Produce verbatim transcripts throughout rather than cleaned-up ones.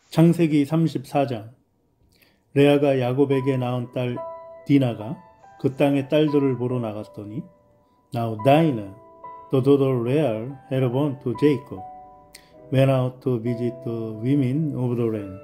창세기 삼십사 장. 레아가 야곱에게 낳은 딸 디나가 그 땅의 딸들을 보러 나갔더니 Now Dinah, the daughter of Leah, had born to Jacob, went out to visit the women of the land.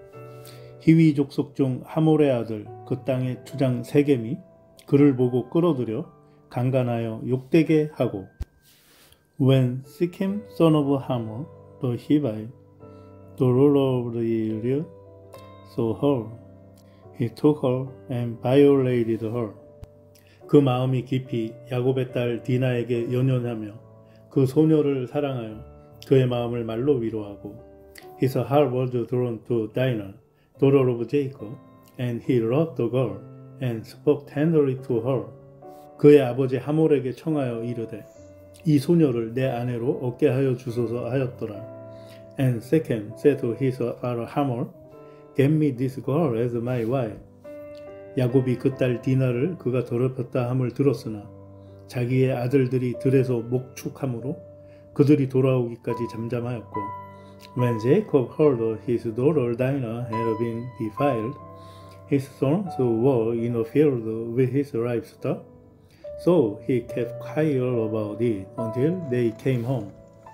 히위 족속 중 하몰의 아들 그 땅의 주장 세겜이 그를 보고 끌어들여 강간하여 욕되게 하고 When Shechem, son of Hamor, the Hivite, the ruler of the area, saw her, he took her and violated her. 그 마음이 깊이 야곱의 딸 디나에게 연연하며 그 소녀를 사랑하여 그의 마음을 말로 위로하고 His heart was drawn to Dinah, daughter of Jacob, and he loved the girl and spoke tenderly to her. 그의 아버지 하몰에게 청하여 이르되 이 소녀를 내 아내로 얻게 하여 주소서 하였더라. And Shechem said to his father Hamor, Get me this girl as my wife. 야곱이 그 딸 디나를 그가 더럽혔다 함을 들었으나 자기의 아들들이 들에서 목축함으로 그들이 돌아오기까지 잠잠하였고 When Jacob heard his daughter Dinah had been defiled, his sons were in the field with his livestock, so he kept quiet about it until they came home.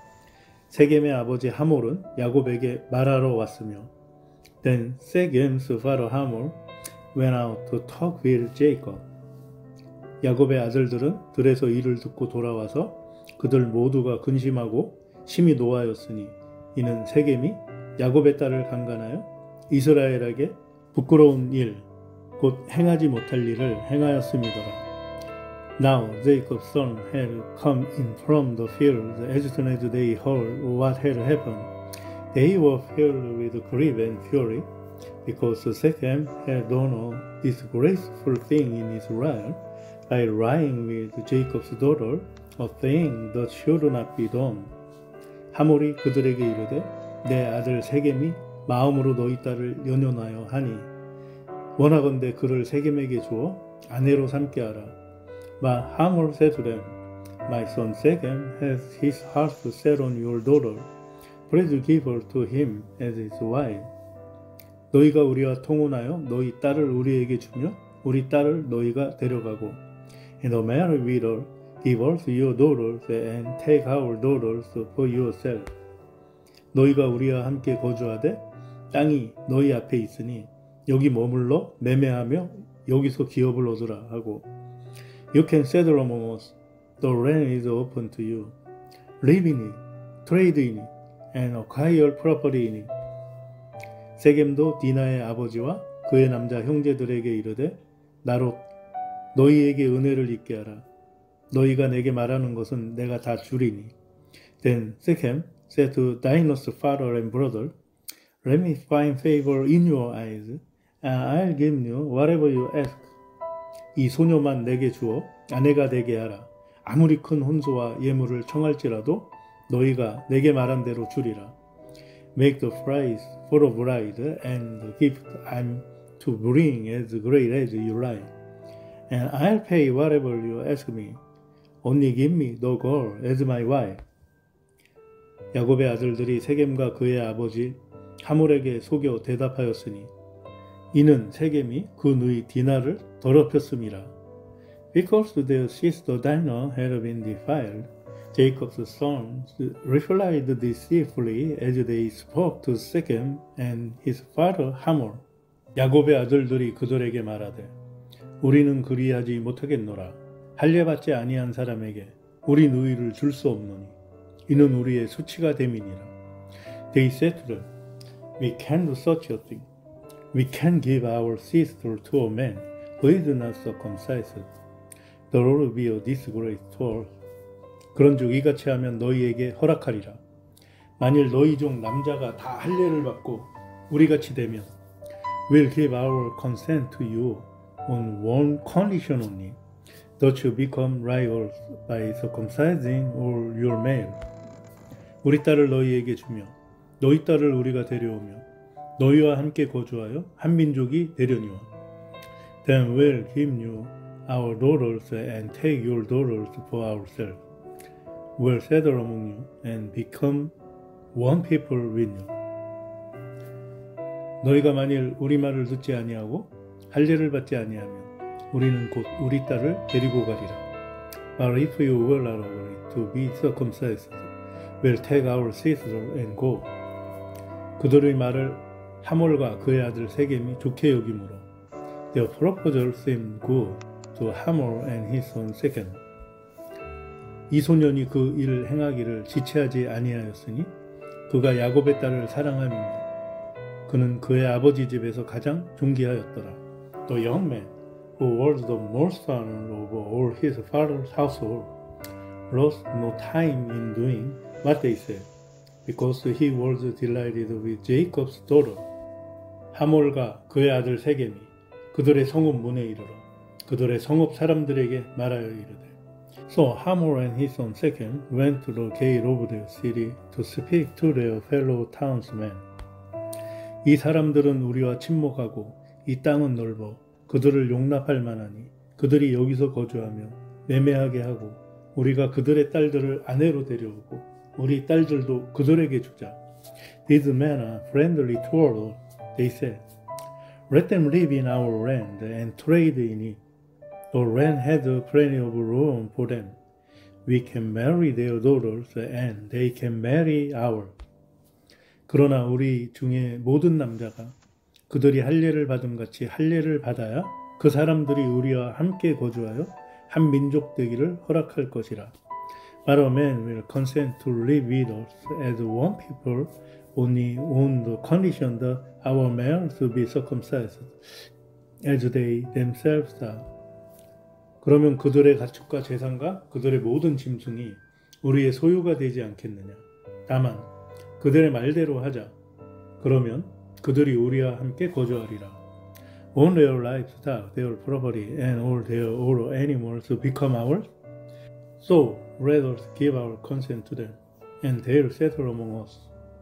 세겜의 아버지 하몰은 야곱에게 말하러 왔으며 Then Shechem's father Hamor went out to talk with Jacob. 야곱의 아들들은 들에서 이를 듣고 돌아와서 그들 모두가 근심하고 심히 노하였으니 이는 세겜이 야곱의 딸을 강간하여 이스라엘에게 부끄러운 일, 곧 행하지 못할 일을 행하였음이더라. Now Jacob's son had come in from the field as soon as they heard what had happened. They were filled with grief and fury, because Shechem had done a disgraceful thing in Israel by lying with Jacob's daughter, a thing that should not be done. 하몰이 그들에게 이르되 내 아들 세겜이 마음으로 너희 딸을 연연하여 하니 원하건대 그를 세겜에게 주어 아내로 삼게 하라. But Hamor said to them, My son Shechem has his heart set on your daughter. Please give her to him as his wife. 너희가 우리와 통혼하여 너희 딸을 우리에게 주며 우리 딸을 너희가 데려가고 And no matter with her, give us your daughters and take our daughters for yourself. 너희가 우리와 함께 거주하되 땅이 너희 앞에 있으니 여기 머물러 매매하며 여기서 기업을 얻으라 하고 You can settle among us. The land is open to you. Live in it, trade in it, and acquire property in it. 세겜도 디나의 아버지와 그의 남자 형제들에게 이르되 나로 너희에게 은혜를 입게 하라. 너희가 내게 말하는 것은 내가 다 주리니. Then Shechem said to Dinah's father and brother, Let me find favor in your eyes, and I'll give you whatever you ask. 이 소녀만 내게 주어 아내가 되게 하라. 아무리 큰 혼수와 예물을 청할지라도 너희가 내게 말한 대로 주리라. Make the price for a bride and the gift I'm to bring as great as you like. And I'll pay whatever you ask me. Only give me the girl as my wife. 야곱의 아들들이 세겜과 그의 아버지 하몰에게 속여 대답하였으니 이는 세겜이 그 누이 디나를 더럽혔음이라. Because their sister Dinah had been defiled, Jacob's sons replied deceitfully as they spoke to Shechem and his father Hamor. 야곱의 아들들이 그들에게 말하되 우리는 그리하지 못하겠노라. 할례받지 아니한 사람에게 우리 누이를 줄 수 없노니 이는 우리의 수치가 됨이니라. They said to them, We can't do such a thing. We can't give our sister to a man who is not circumcised. The Lord will be a disgrace to us. 그런즉 이같이 하면 너희에게 허락하리라. 만일 너희 중 남자가 다 할례를 받고 우리같이 되면 We'll give our consent to you on one condition only, that you become rivals by circumcising all your male. 우리 딸을 너희에게 주며 너희 딸을 우리가 데려오며 너희와 함께 거주하여 한 민족이 되려니와. Then we'll give you our daughters and take your daughters for ourselves. We'll settle among you and become one people with you. 너희가 만일 우리 말을 듣지 아니하고 할례를 받지 아니하면 우리는 곧 우리 딸을 데리고 가리라. But if you will not agree to be circumcised, we'll take our sister and go. 그들의 말을 하몰과 그의 아들 세겜이 좋게 여기므로 their proposal seemed good to Hamor and his son Shechem. 이 소년이 그 일을 행하기를 지체하지 아니하였으니 그가 야곱의 딸을 사랑함이며 그는 그의 아버지 집에서 가장 존귀하였더라. The young man, who was the most honored of all his father's household, lost no time in doing what they said, because he was delighted with Jacob's daughter. 하몰과 그의 아들 세겜이 그들의 성읍 문에 이르러 그들의 성읍 사람들에게 말하여 이르되 So Hamor and his son Shechem went to the gate of their city to speak to their fellow townsmen. 이 사람들은 우리와 친목하고 이 땅은 넓어 그들을 용납할 만하니 그들이 여기서 거주하며 매매하게 하고 우리가 그들의 딸들을 아내로 데려오고 우리 딸들도 그들에게 주자. These men are friendly toward us, they said. Let them live in our land and trade in it. The land has plenty of room for them. We can marry their daughters and they can marry ours. 그러나 우리 중에 모든 남자가 그들이 할례를 받음 같이 할례를 받아야 그 사람들이 우리와 함께 거주하여 한 민족 되기를 허락할 것이라. But a man will consent to live with us as one people only on the condition that our males be circumcised, as they themselves are. 그러면 그들의 가축과 재산과 그들의 모든 짐승이 우리의 소유가 되지 않겠느냐. 다만 그들의 말대로 하자. 그러면 그들이 우리와 함께 거주하리라. All their livestock, their property, and all their other animals become ours. So let us give our consent to them, and they'll settle among us.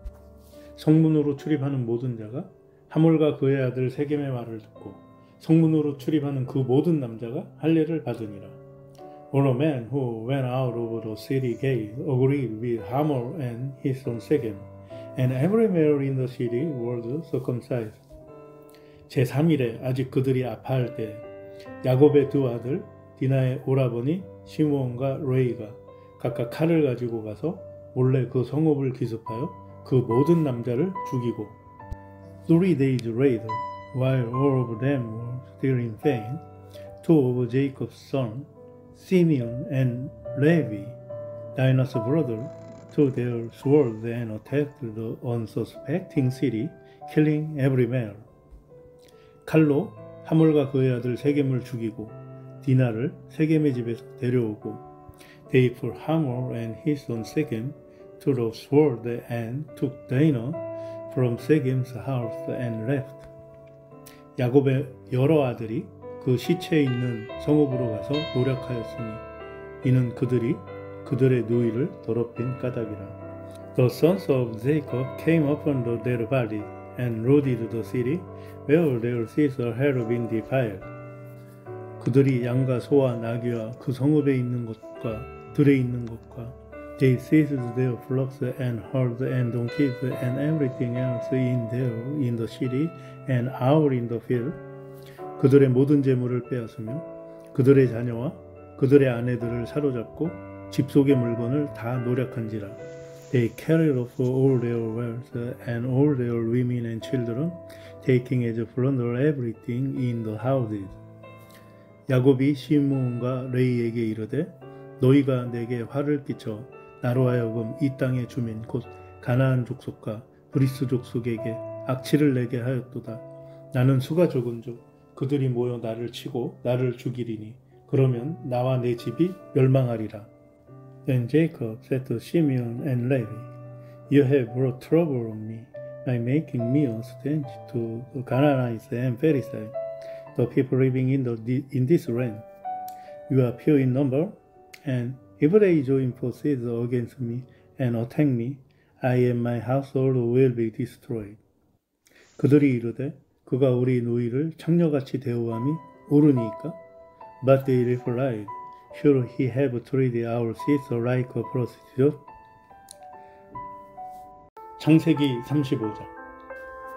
성문으로 출입하는 모든 자가 하몰과 그의 아들 세겜의 말을 듣고 성문으로 출입하는 그 모든 남자가 할례를 받으니라. All men who went out of the city gate agreed with Hamor and his son Shechem, and every male in the city was circumcised. 제삼 일에 아직 그들이 아파할 때 야곱의 두 아들 디나의 오라버니 시므온과 레이가 각각 칼을 가지고 가서 몰래 그 성읍을 기습하여 그 모든 남자를 죽이고 Three days later, while all of them were still in pain, two of Jacob's sons, Simeon and Levi, Dinah's brother, took their swords and attacked the unsuspecting city, killing every male. 칼로 하몰과 그의 아들 세겜을 죽이고 디나를 세겜의 집에서 데려오고 They put Hamor and his son Shechem to the sword and took Dinah from Shechem's house and left. 야곱의 여러 아들이 그 시체에 있는 성읍으로 가서 노력하였으니 이는 그들이 그들의 누이를 더럽힌 까닭이라. The sons of Jacob came upon the dead body and looted the city where their sister had been defiled. 그들이 양과 소와 나귀와 그 성읍에 있는 것과 들에 있는 것과 They seized their flocks and herds and donkeys and everything else in there in the city and out in the field. 그들의 모든 재물을 빼앗으며 그들의 자녀와 그들의 아내들을 사로잡고 집 속의 물건을 다 노략한지라. They carried off all their wealth and all their women and children, taking as plunder everything in the houses. 야곱이 시므온과 레이에게 이르되 너희가 내게 화를 끼쳐 나로 하여금 이 땅의 주민 곧 가나안 족속과 브리스 족속에게 악취를 내게 하였도다. 나는 수가 적은즉 그들이 모여 나를 치고 나를 죽이리니 그러면 나와 내 집이 멸망하리라. Then Jacob said to Simeon and Levi, You have brought trouble on me by making me a stench to the Canaanites and Perizzites, the people living in, the, in this land. You are few in number, and if they join forces against me and attack me, I and my household will be destroyed. 그들이 이르되 그가 우리 누이를 창녀같이 대우함이 옳으니까? But they replied, Should he have treated our sister like a prostitute? 창세기 삼십오 장.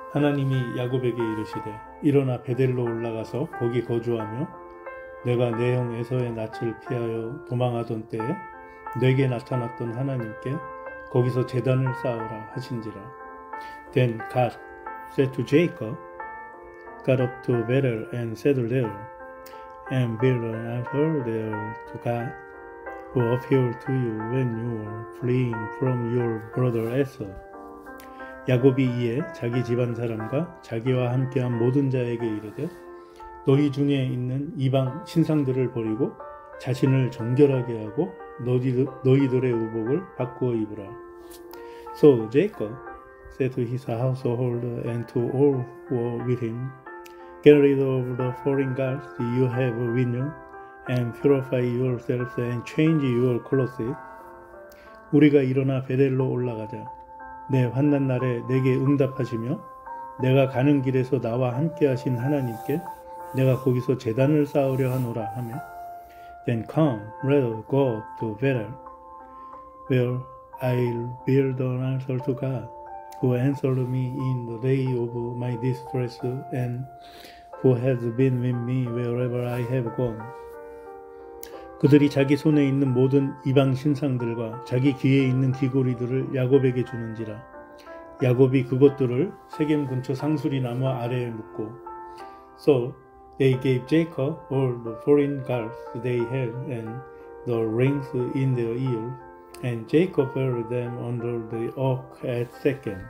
하나님이 야곱에게 이르시되 일어나 베델로 올라가서 거기 거주하며 내가 내 형 에서의 낯을 피하여 도망하던 때에 내게 나타났던 하나님께 거기서 제단을 쌓으라 하신지라. Then God said to Jacob, Got up to Bethel and settled there, and built an altar there to God, who appeared to you when you were fleeing from your brother Esau. 야곱이 이에 자기 집안 사람과 자기와 함께한 모든 자에게 이르되 너희 중에 있는 이방 신상들을 버리고 자신을 정결하게 하고 너희들, 너희들의 의복을 바꾸어 입으라. So Jacob said to his household and to all who were with him, Get rid of the foreign gods you have with you, and purify yourselves and change your clothes. 우리가 일어나 베델로 올라가자. 내 환난 날에 내게 응답하시며 내가 가는 길에서 나와 함께 하신 하나님께 내가 거기서 제단을 쌓으려 하노라 하며 Then come, let us go to Bethel, where I'll build an altar to God, who answered me in the day of my distress, and who has been with me wherever I have gone. 그들이 자기 손에 있는 모든 이방 신상들과 자기 귀에 있는 귀고리들을 야곱에게 주는지라. 야곱이 그것들을 세겜 근처 상수리 나무 아래에 묻고 So they gave Jacob all the foreign gods they had and the rings in their ears, and Jacob buried them under the oak at Shechem.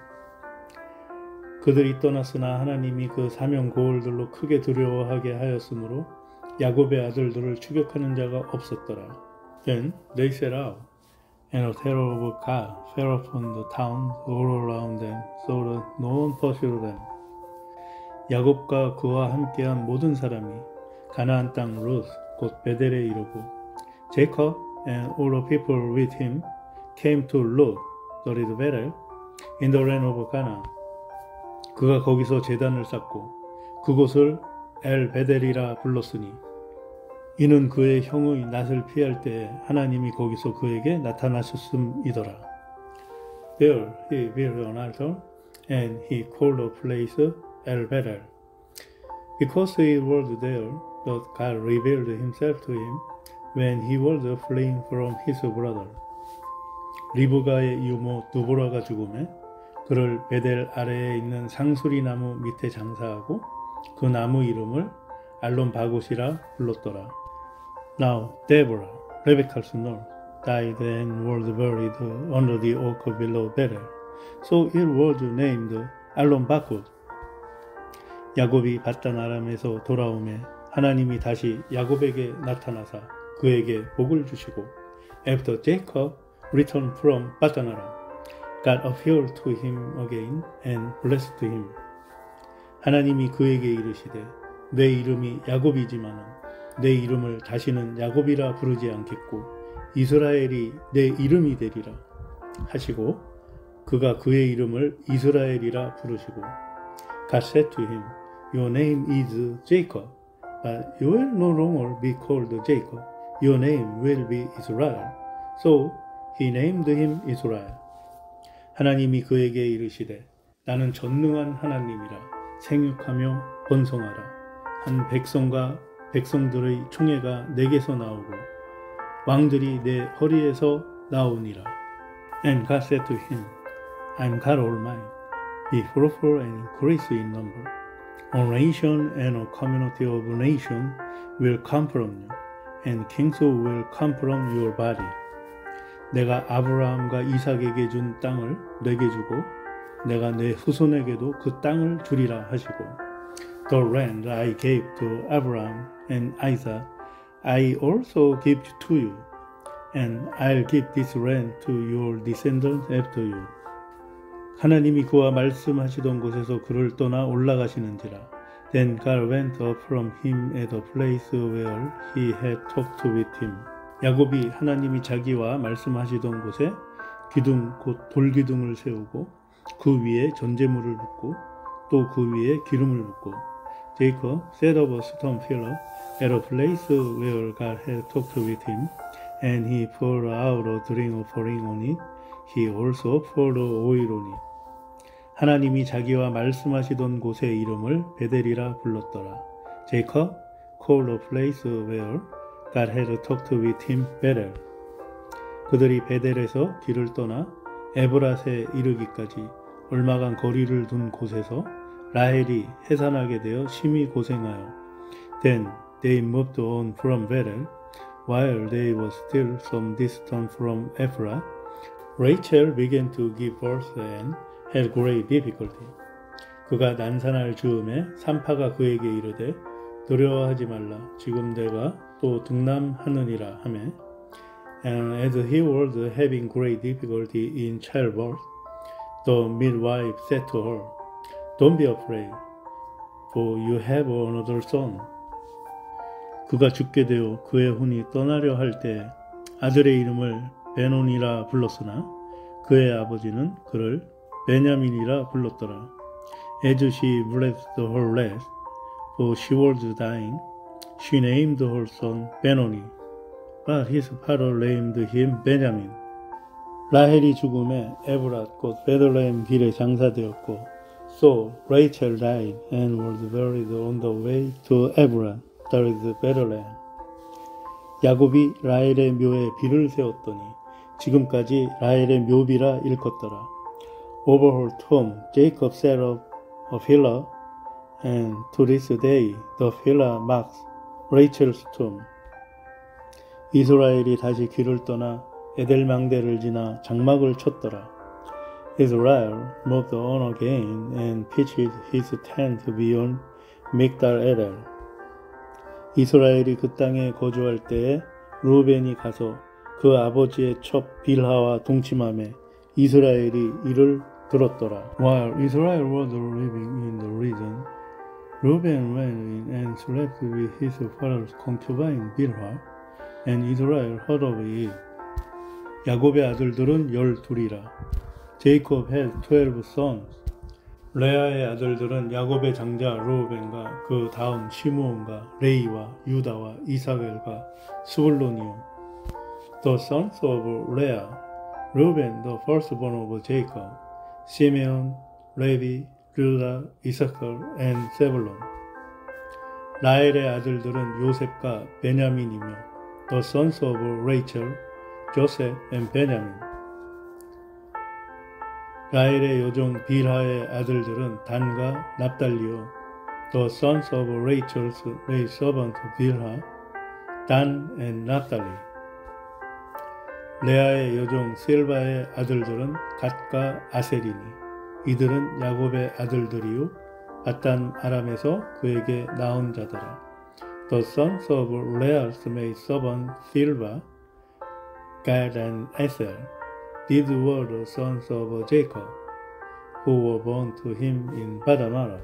그들이 떠났으나 하나님이 그 사명 고을들로 크게 두려워하게 하였으므로 야곱의 아들들을 추격하는 자가 없었더라. Then they set out, and a terror of God fell upon the towns all around them, so that no one pursued them. 야곱과 그와 함께한 모든 사람이 가나안 땅 루스 곧 베델에 이르고 Jacob and all the people with him came to Luz, that is Bethel, in the land of Canaan. 그가 거기서 제단을 쌓고 그곳을 엘 베델이라 불렀으니 이는 그의 형의 낯을 피할 때에 하나님이 거기서 그에게 나타나셨음이더라. There he built an altar, and he called the place El Bethel, because it was there that God revealed himself to him when he was fleeing from his brother. 리브가의 이모 두보라가 죽음에 그를 베델 아래에 있는 상수리 나무 밑에 장사하고 그 나무 이름을 알론 바곳이라 불렀더라. Now Deborah, Rebekah's nurse, died and was buried under the oak below Bethel, so it was named 알론 바곳. 야곱이 바단 아람에서 돌아오매 하나님이 다시 야곱에게 나타나사 그에게 복을 주시고 After Jacob returned from 바단 아람, God appeared to him again and blessed him. 하나님이 그에게 이르시되 내 이름이 야곱이지만 내 이름을 다시는 야곱이라 부르지 않겠고 이스라엘이 내 이름이 되리라 하시고 그가 그의 이름을 이스라엘이라 부르시고 God said to him, Your name is Jacob, but you will no longer be called Jacob. Your name will be Israel. So he named him Israel. 하나님이 그에게 이르시되 나는 전능한 하나님이라 생육하며 번성하라. 한 백성과 백성들의 총회가 내게서 나오고 왕들이 내 허리에서 나오니라. And God said to him, I am God Almighty. Be fruitful and increase in number. A nation and a community of nations will come from you, and kings will come from your body. 내가 아브라함과 이삭에게 준 땅을 내게 주고 내가 내 후손에게도 그 땅을 주리라 하시고 The land I gave to Abraham and Isaac I also give to you, and I'll give this land to your descendants after you. 하나님이 그와 말씀하시던 곳에서 그를 떠나 올라가시는지라. Then God went up from him at the place where he had talked with him. 야곱이 하나님이 자기와 말씀하시던 곳에 기둥 곧 돌기둥을 세우고 그 위에 전제물을 붓고 또 그 위에 기름을 붓고 Jacob set up a stone pillar at a place where God had talked with him, and he poured out a drink offering on it. He also poured oil on it. 하나님이 자기와 말씀하시던 곳의 이름을 베델이라 불렀더라. 제이콥 called the place where God had talked with him Bethel. 그들이 베델에서 길을 떠나 에브랏에 이르기까지 얼마간 거리를 둔 곳에서 라헬이 해산하게 되어 심히 고생하여 Then they moved on from Bethel while they were still some distance from Ephrath. Rachel began to give birth and had great difficulty. 그가 난산할 즈음에 산파가 그에게 이르되 두려워하지 말라. 지금 내가 또 등남하느니라 하매 And as he was having great difficulty in childbirth, the midwife said to her, Don't be afraid, for you have another son. 그가 죽게 되어 그의 혼이 떠나려 할 때 아들의 이름을 베논이라 불렀으나 그의 아버지는 그를 베냐민이라 불렀더라. As she blessed her last, for she was dying, she named her son Benoni. But his father named him Benjamin. 라헬이 죽음에 에브랏 곧 베들레헴 길에 장사되었고, so Rachel died and was buried on the way to Ephrath, that is Bethlehem. 야곱이 라헬의 묘에 비를 세웠더니 지금까지 라헬의 묘비라 일컫더라. Over her tomb Jacob set up a pillar, and to this day the pillar marks Rachel's tomb. 이스라엘이 다시 길을 떠나 에델망대를 지나 장막을 쳤더라. Israel moved on again and pitched his tent beyond Migdal Eder. 이스라엘이 그 땅에 거주할 때에 루벤이 가서 그 아버지의 첩 빌하와 동침하며 이스라엘이 이를 들었더라. While Israel was living in the region, Reuben went in and slept with his father's concubine Bilhah, and Israel heard of it. 야곱의 아들들은 열둘이라. Jacob had twelve sons. 레아의 아들들은 야곱의 장자 르우벤과 그 다음 시므온과 레이와 유다와 이사벨과 스불론이요. The sons of Leah, Reuben the firstborn of Jacob, Simeon, Levi, Judah, Issachar, and Zebulun. 라헬의 아들들은 요셉과 베냐민이며 The sons of Rachel, Joseph, and Benjamin. 라헬의 여종 빌하의 아들들은 단과 납달리요. The sons of Rachel's maid servant Bilha, Dan and Naphtali. 레아의 여종 실바의 아들들은 갓과 아셀이니 이들은 야곱의 아들들이요 바단 아람에서 그에게 낳은 자더라. The sons of Leah's maid servant Silva, Gad and Asher. These were the sons of Jacob, who were born to him in Padan Aram.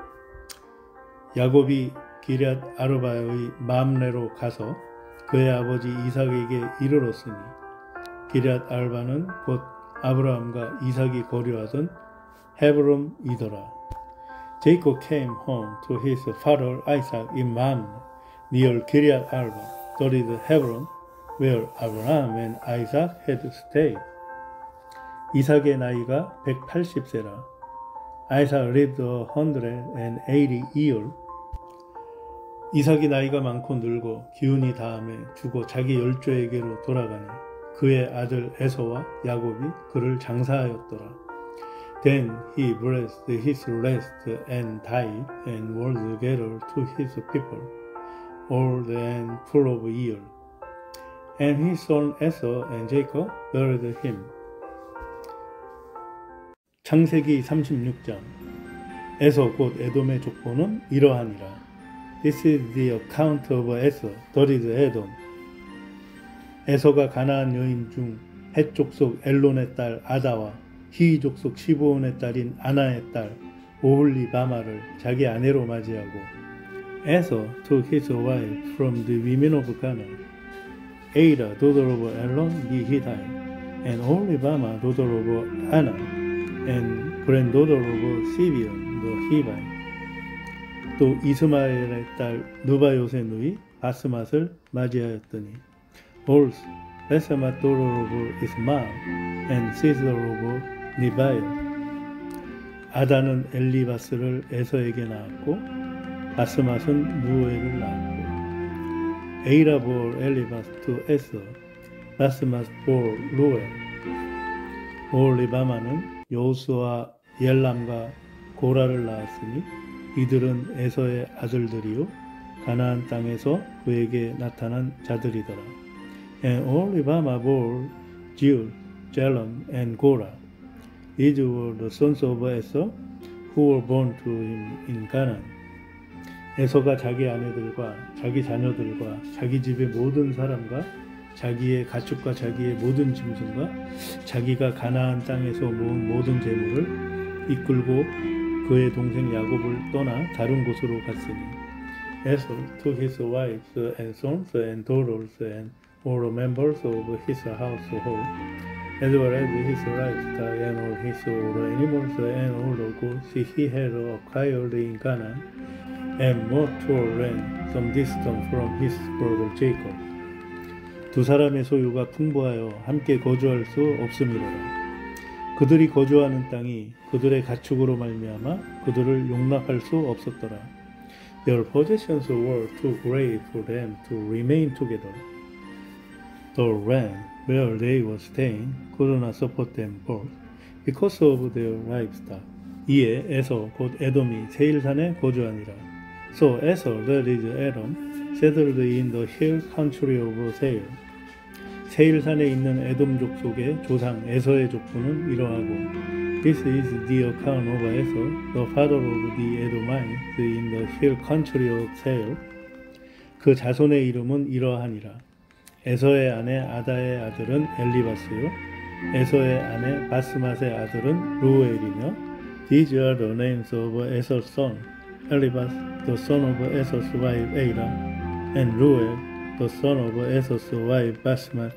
야곱이 기럇 아르바의 맘레로 가서 그의 아버지 이삭에게 이르렀으니 기럇 아르바는 곧 아브라함과 이삭이 거류하던 헤브론이더라. Jacob came home to his father Isaac in Mamre, near Kiryat Arba, that is Hebron, where Abraham and Isaac had stayed. 이삭의 나이가 백팔십 세라. Isaac lived a hundred and eighty years. 이삭이 나이가 많고 늙어 기운이 다함에 죽어 자기 열조에게로 돌아가니 그의 아들 에서와 야곱이 그를 장사하였더라. Then he blessed his last and died and was gathered to his people, old and full of years. And his son Esau and Jacob buried him. 창세기 삼십육 장. 에서 곧 에돔의 족보는 이러하니라. This is the account of Esau, that is Edom. 에서가 가나안 여인 중 헷 족속 엘론의 딸 아다와 히 족속 시브온의 딸인 아나의 딸 오홀리바마를 자기 아내로 맞이하고 Esau took his wife from the women of Canaan, Ada, daughter of Elon the Hittite, and Oholibama, daughter of Anna, and granddaughter of Sibeon the Hivite. 또 이스마엘의 딸 느바요의 누이 바스맛을 맞이하였더니 Also Basemat daughter of Ismael and sister of Nebaioth. 아다는 엘리바스를 에서에게 낳았고 바스맛은 루엘을 낳았고 에이라 볼 엘리바스 투 에서 바스맛 볼 루엘 오홀리바마는 여호수와 옐람과 고라를 낳았으니 이들은 에서의 아들들이요 가나안 땅에서 그에게 나타난 자들이더라. And 오홀리바마 bore Judah, Jalam, and Korah. These were the sons of Esau who were born to him in Canaan. 에서가 자기 아내들과 자기 자녀들과 자기 집의 모든 사람과 자기의 가축과 자기의 모든 짐승과 자기가 가나안 땅에서 모은 모든 재물을 이끌고 그의 동생 야곱을 떠나 다른 곳으로 갔으니 Esau took his wives and sons and daughters and all the members of his household as well as his livestock and all his all animals and all the goods he had acquired in Canaan and moved to a land some distance from his brother Jacob. 두 사람의 소유가 풍부하여 함께 거주할 수 없음이로라. 그들이 거주하는 땅이 그들의 가축으로 말미암아 그들을 용납할 수 없었더라. Their possessions were too great for them to remain together. The land where they were staying could not support them both because of their livestock. 이에 에서 곧 에돔이 세일산에 거주하니라. So Esau, that is Edom, settled in the hill country of Seir. 세일산에 있는 에돔족 속의 조상 에서의 족보는 이러하고 This is the account of Esau, the father of the Edomites in the hill country of Seir. 그 자손의 이름은 이러하니라. 에서의 아내 아다의 아들은 엘리바스요 에서의 아내 바스맛의 아들은 루엘이며 These are the names of Esau's son, Elibas, the son of Esau's wife Eira, and Ruel, the son of Esau's wife 바스맛.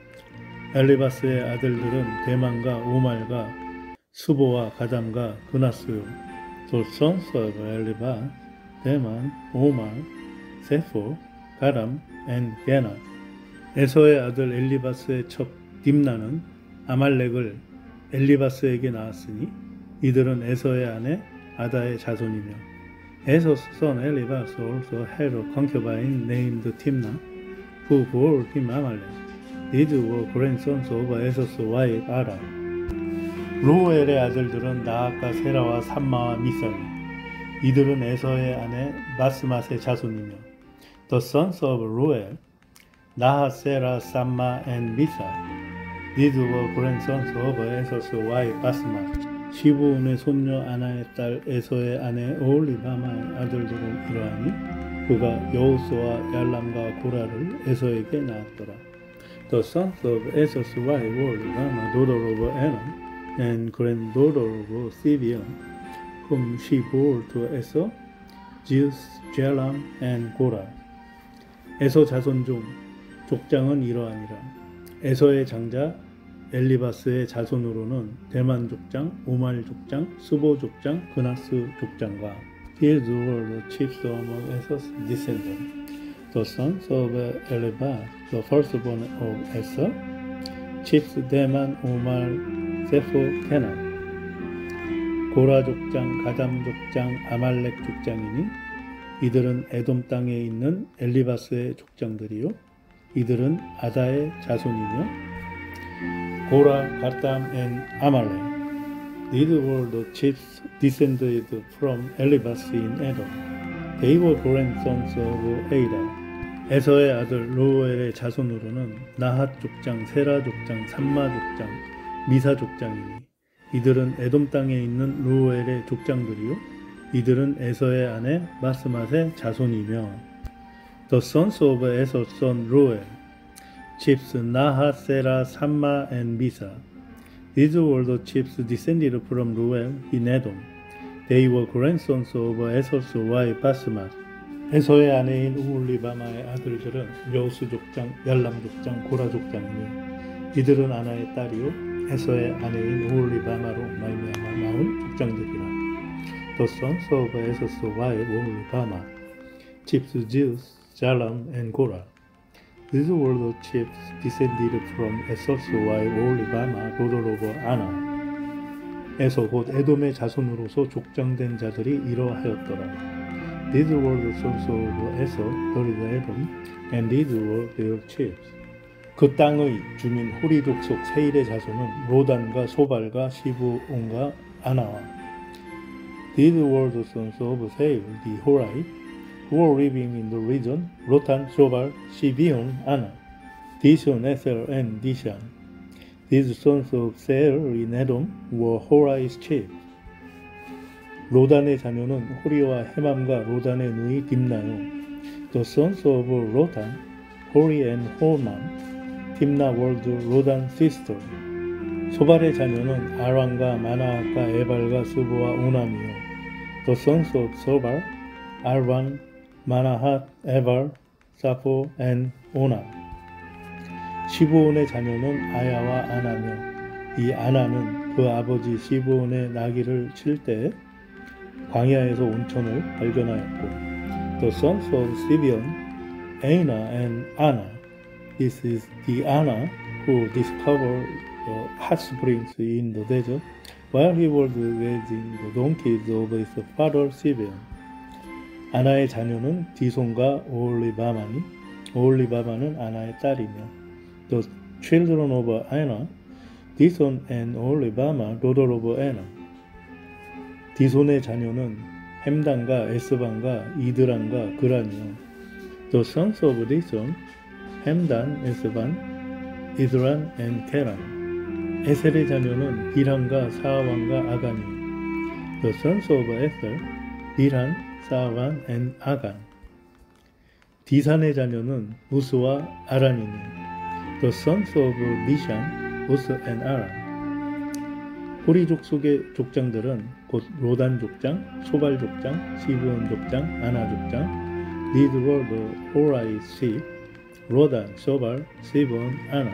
엘리바스의 아들들은 대만과 오말과 수보와 가담과 그나스요. The sons of Elibas, 대만, 오말, 세포, 가담, and 게나. 에서의 아들 엘리바스의 첩 딥나는 아말렉을 엘리바스에게 낳았으니 이들은 에서의 아내 아다의 자손이며 Esau's son Elibas also had a concubine named Timnah, who bore him Amalek. These were grandsons of Esau's wife Ada. 루엘의 아들들은 나악과 세라와 삼마와 미사니 이들은 에서의 아내 바스맛의 자손이며 The sons of Ruel, 나하, 세라, 삼마, and 미사. These were grandsons of Esau's wife 바스맛. 시브온의 손녀 아나의 딸 에서의 아내 오홀리바마의 아들들은 이러하니 그가 여호수와 얄람과 고라를 에서에게 낳았더라. The sons of Esau's wife 오홀리바마, daughter of Elam, and granddaughter of Sibeon, whom she bore to Esau, Zeus, Jalam, and Korah. 에서 자손 중 족장은 이러하니라. 에서의 장자 엘리바스의 자손으로는 대만 족장, 오말 족장, 수보 족장, 그나스 족장과 These were the chiefs among Esau's descendants. The sons of Elibas, the firstborn of Esau, chiefs 대만, 오말, 세포, 케난. 고라 족장, 가담 족장, 아말렉 족장이니 이들은 에돔 땅에 있는 엘리바스의 족장들이요 이들은 아다의 자손이며 고라, 가담, and 아말렉. These were the chiefs descended from Elibas in Edom. They were grandsons of Ada. 에서의 아들 루엘의 자손으로는 나핫 족장, 세라 족장, 삼마 족장, 미사 족장이니 이들은 에돔 땅에 있는 루엘의 족장들이요 이들은 에서의 아내 바스맛의 자손이며 The sons of Esau's son Ruel, chiefs Nahat, Serah, Samma, and Misa. These were the chiefs descended from Ruel in Edom. They were grandsons of Esau's wife 바스맛. 에서의 아내인 우홀리바마의 아들들은 여우수 족장, 얄람 족장, 고라 족장이니 이들은 아나의 딸이요 에서의 아내인 우홀리바마로 말미암아 나온 족장들이라. The sons of Esau's wife 우홀리바마, chiefs Zeus, Jalam, and Korah. These were the chiefs descended from Esau's wife Oholibama, daughter of Anna. 에서 곧 에돔의 자손으로서 족장된 자들이 이러하였더라. These were the sons of Esau, that is Edom, and these were their chiefs. 그 땅의 주민 호리 족속 세일의 자손은 로단과 소발과 시브온과 아나와. These were the sons of Seir, the Horite, who were living in the region, Lotan, Shobal, Shibeon, Anna, Dishon, Ether, and Dishan. These sons of Seir in Edom were Horite's chiefs. 로단의 자녀는 호리와 헤맘과 로단의 누이 딥나요. The sons of Lotan, Hori and Hormam, Timna were the Lodan's sister. 소발의 자녀는 아랑과 마나앗과 에발과 스보와 오남이요. The sons of Sobal, Arvan, Manahat, E발, 사포, and 오남. 시브온의 자녀는 아야와 아나며 이 아나는 그 아버지 시브온의 나귀를 칠 때 광야에서 온천을 발견하였고. The sons of Sibeon, Aina and Anna. This is the Anna who discovered the hot springs in the desert while he was raising the donkeys of his father Sibeon. 아나의 자녀는 디손과 오홀리바마니, 오홀리바마는 아나의 딸이며. The children of Anna, Dison and 오홀리바마, daughter of Anna. 디손의 자녀는 햄단과 에스반과 이드란과 그란이요. The sons of Dison, 햄단, 에스반, 이드란, and 케란. 에셀의 자녀는 비람과 사완과 아간이요. The sons of 에셀, 비람, 사완, and 아간. 디산의 자녀는 우스와 아란이니. The sons of 디산, 우스 and 아란. 호리 족속의 족장들은 곧 로단 족장, 소발 족장, 시브온 족장, 아나 족장. These were the Horite sheep, 로단, 소발, 시브온, 아나.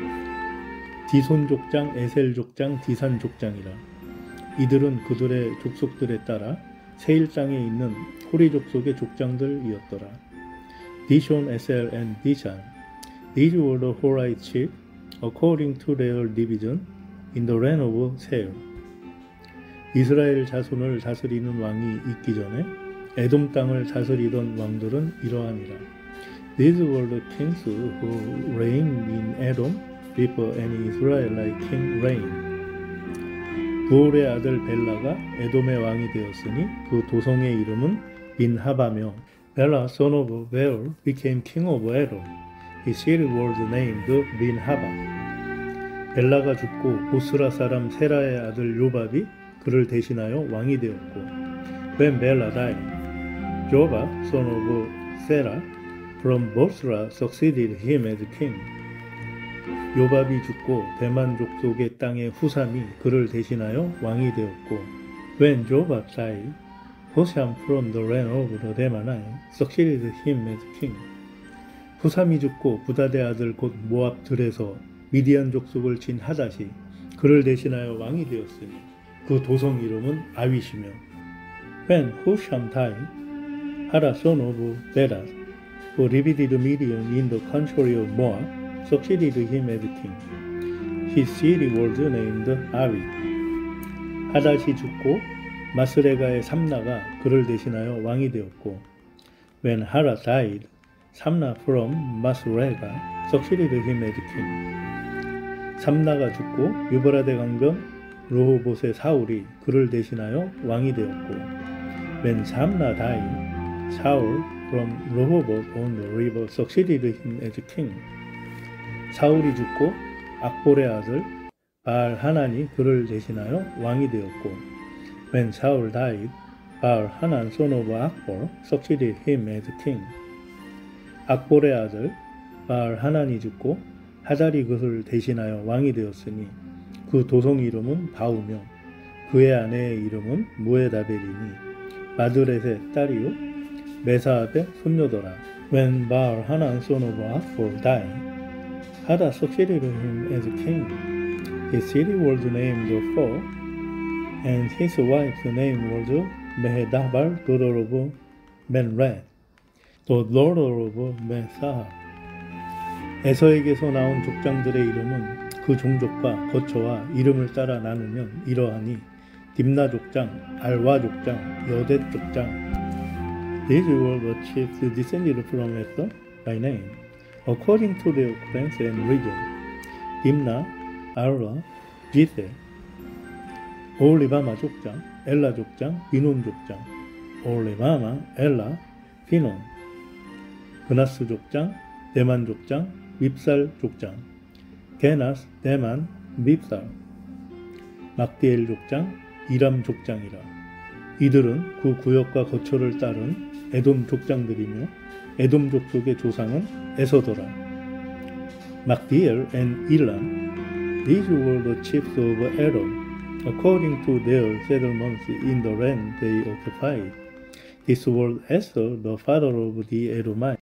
디손 족장, 에셀 족장, 디산 족장이라. 이들은 그들의 족속들에 따라 세일 땅에 있는 호리 족속의 족장들이었더라. 디손, 에셀, and 디산. These were the Horite chiefs according to their division in the reign of Seir. 이스라엘 자손을 다스리는 왕이 있기 전에 에돔 땅을 다스리던 왕들은 이러하니라. These were the kings who reigned in Edom before any Israelite king reigned. 부올의 아들 벨라가 에돔의 왕이 되었으니 그 도성의 이름은 빈하바며. Bela, son of Beor, became king of Edom. His city was named 빈하바. 벨라가 죽고 보스라 사람 세라의 아들 요밥이 그를 대신하여 왕이 되었고. When Bela died, Joab, son of Serah, from Bosra succeeded him as king. 요밥이 죽고 대만 족속의 땅의 후삼이 그를 대신하여 왕이 되었고. When Joab died, Hosham from the reign of the Temanite succeeded him as king. 후삼이 죽고 부다데 아들 곧 모압 들에서 미디안 족속을 친 하닷이 그를 대신하여 왕이 되었으니 그 도성 이름은 아윗이며. When Hosham died, Hada son of Bedad, who divided Midian in the country of Moab, succeeded him as king. His city was named 아윗. 하닷이 죽고 마스레가의 삼나가 그를 대신하여 왕이 되었고. When Hada died, 삼나 from Masrega succeeded him as king. 삼나가 죽고 유브라데 강변 르호봇의 사울이 그를 대신하여 왕이 되었고. When 삼나 died, Saul from Rehoboth on the river succeeded him as king. 사울이 죽고 악볼의 아들 바알 하난이 그를 대신하여 왕이 되었고. When Saul died, 바알 하난 son of Akbor succeeded him as king. 악볼의 아들 바알 하난이 죽고 하달이 그를 대신하여 왕이 되었으니 그 도성 이름은 바우며 그의 아내의 이름은 무에다벨이니 마드렛의 딸이요 메사압의 손녀더라. When Baal Hanan son of Akbor died, Hada succeeded him as king. His city was named For, and his wife's name was Mehedabal, daughter of Menred, the daughter of Mesahab. 에서에게서 나온 족장들의 이름은 그 종족과 거처와 이름을 따라 나누면 이러하니 딥나 족장, 알와 족장, 여댓 족장. These were the chiefs descended from Esau by name, according to their clans and region. 딥나, 알와, 지세, 오홀리바마 족장, 엘라 족장, 비논 족장, 오홀리바마, 엘라, 비논, 그나스 족장, 대만 족장, 밉살 족장, 게나스, 대만, 밉살, 막디엘 족장, 이람 족장이라. 이들은 그 구역과 거처를 따른 에돔 족장들이며 에돔 족속의 조상은 에서더라. 막디엘 and Elam, these were the chiefs of Edom, according to their settlements in the land they occupied. This was Esau, the father of the Edomites.